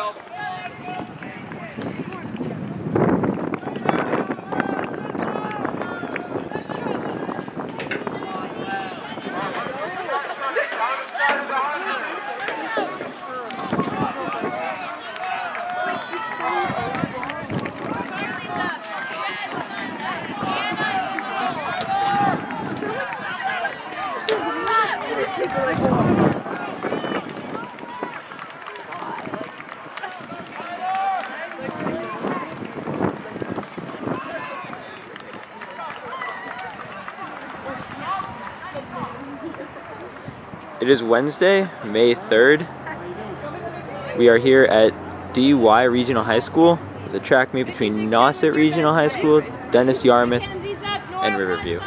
It is Wednesday, May 3rd. We are here at DY Regional High School. It's a track meet between Nauset Regional High School, Dennis Yarmouth, and Riverview.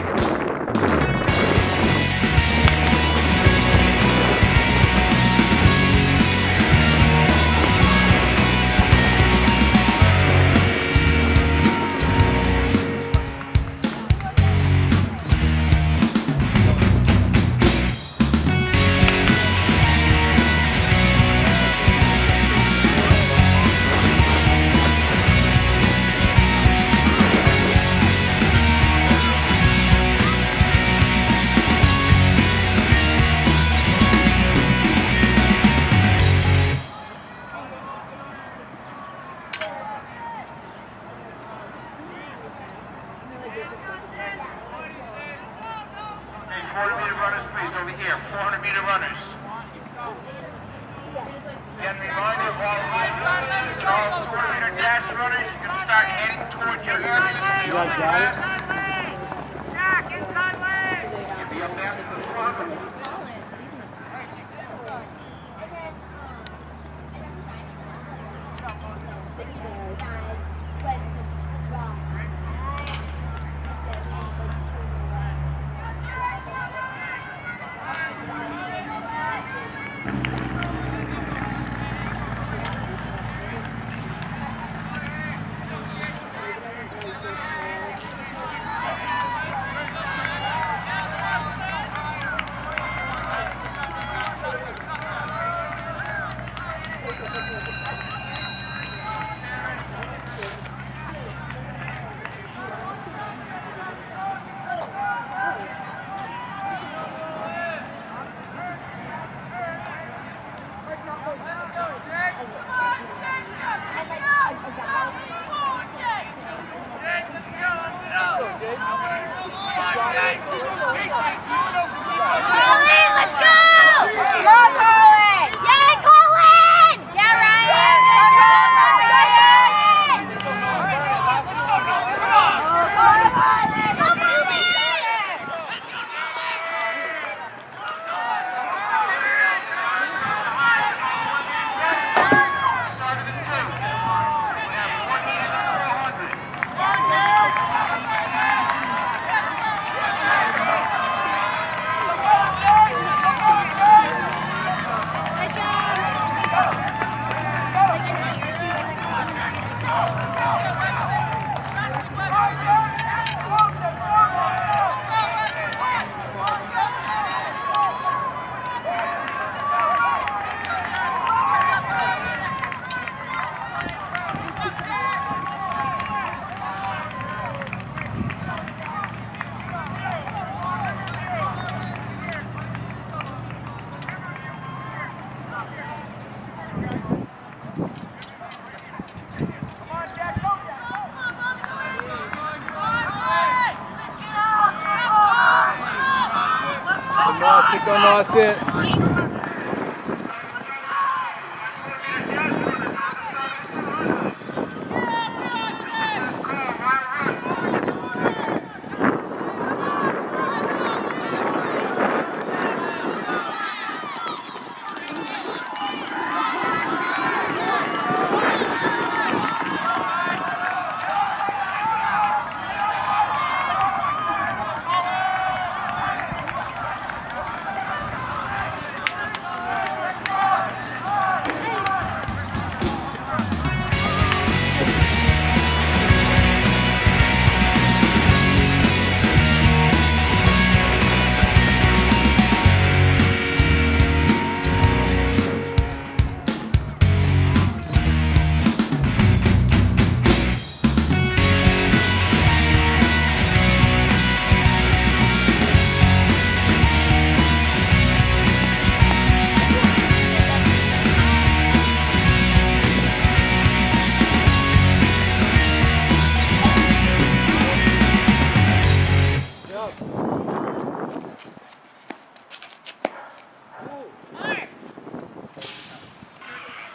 Nauset.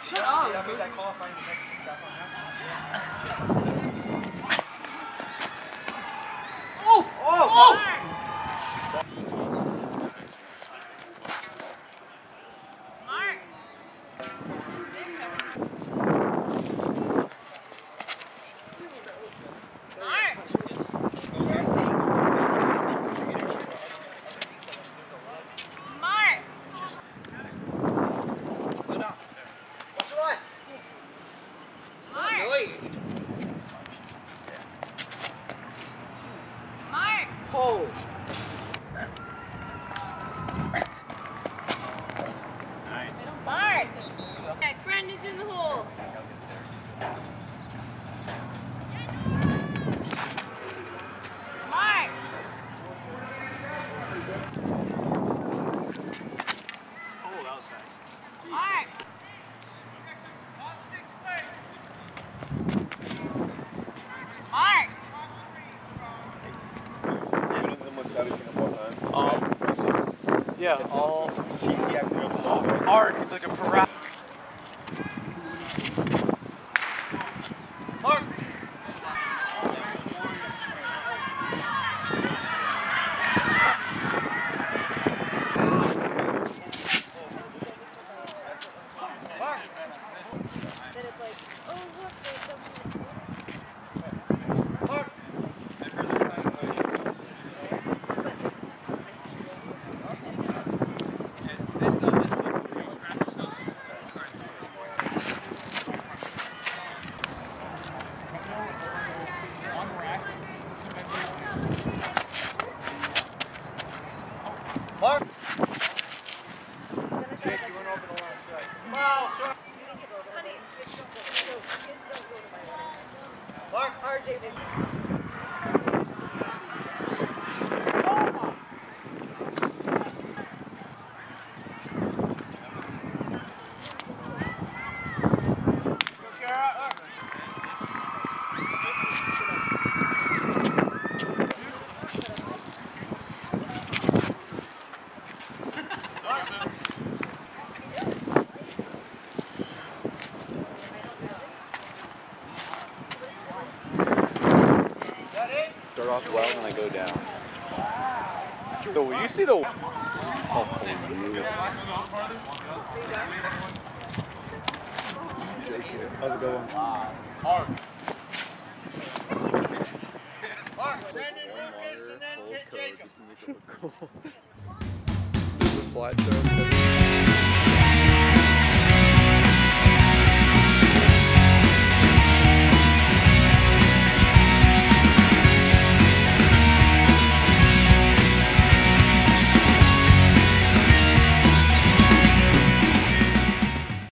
Shut up! Oh! Oh! Mark! Oh! Nice. Mark! Yeah, Brendan's in the hole. Mark! Oh, that was bad. Mark! Mark! Yeah, all arc, it's like a parabola. Mark! That it's like, oh look, there's something. Mark! Jake, you went over the line strike. Foul, shot! Mark! RJ, Start off well and I go down. So will you see the... Oh, you. How's it going? Mark! Brandon Lucas and then Kit Jacobs. There's a slideshow.